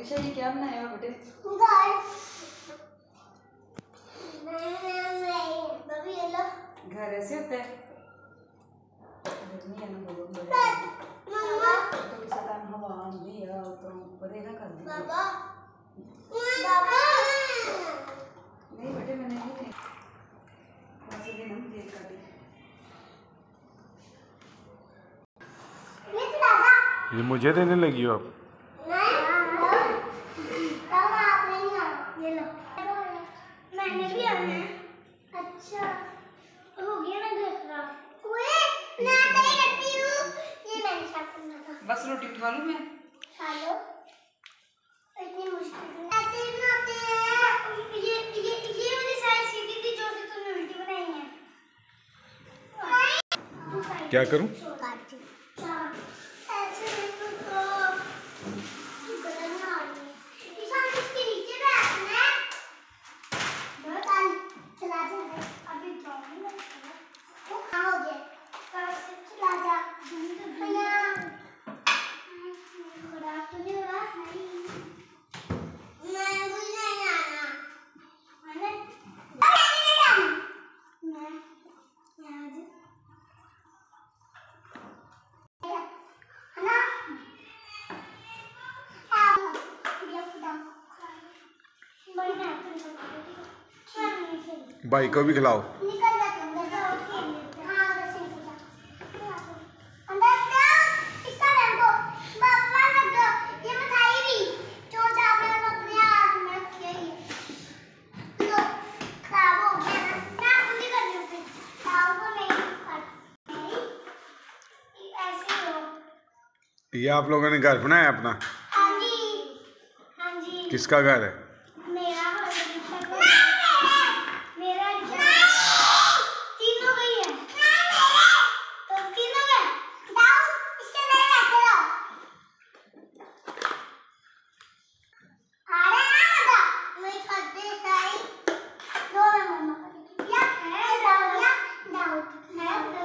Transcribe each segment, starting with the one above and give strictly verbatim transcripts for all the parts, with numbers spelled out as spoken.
अच्छा ये क्या बनाया हो बेटे? घर ऐसे होता है? नहीं है ना बोलो तो किसी टाइम हवा आंधी है तो बरेगा कर दी बाबा बाबा नहीं बेटे मैंने नहीं वैसे भी ना देख कर ये मुझे देने लगी हो आप? ये लो मैंने भी आना है। अच्छा हो गया ना घर खराब। ओए मैं सही करती हूँ। ये मैंने साफ करना था। बस रोटी उठवा लूँ मैं? खा लो। इतनी मुश्किल ऐसे ही बनाते हैं। ये ये ये वाली साइड सीधी थी जो से तुमने उल्टी बनाई है। क्या करूँ? भाई को भी खिलाओ। ये आप लोगों ने घर बनाया अपना? हाँ जी, हाँ जी। किसका घर है? मेरा मेरा तीनों गई है। तो तीनों है। दाऊ इसके मेरे बैठे रहो। आ रहे ना बता। मैं खाते साई दो है मम्मा का। या है दाऊ या दाऊ है।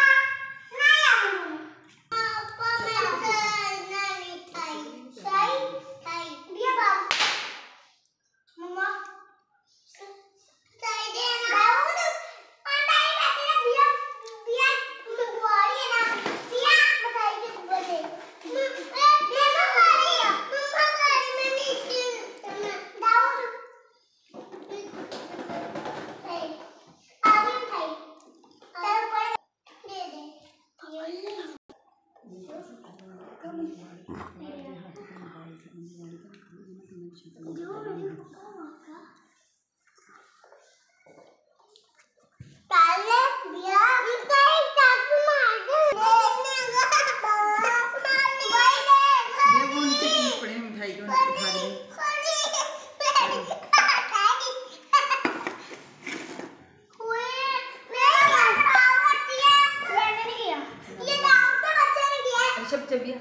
सब चबिया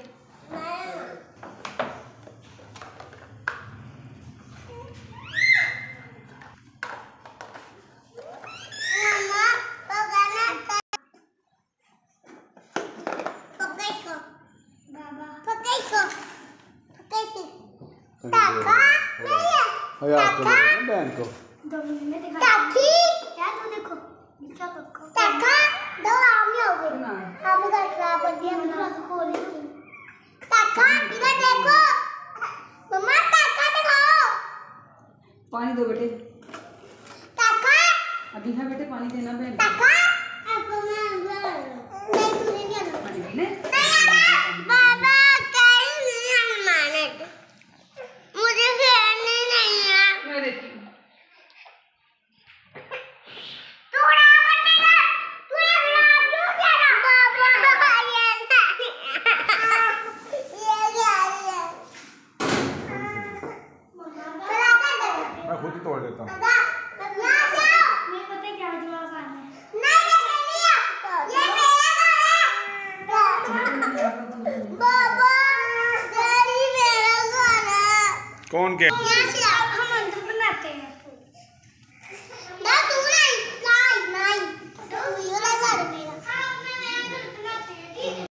बहन को पानी दो बेटे। अभी हाँ बेटे पानी देना बहन। मैं खुद ही तोड़ देता हूँ। कौन के?